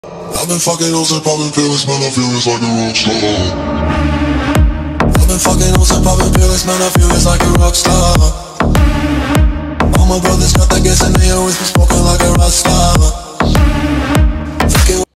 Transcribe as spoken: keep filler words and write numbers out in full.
I've been fucking hoes and popping pills, man, I feel it's like a rock star. I've been fucking hoes and popping pills, man, I feel it's like a rock star. All my brothers got that gas and they always respond.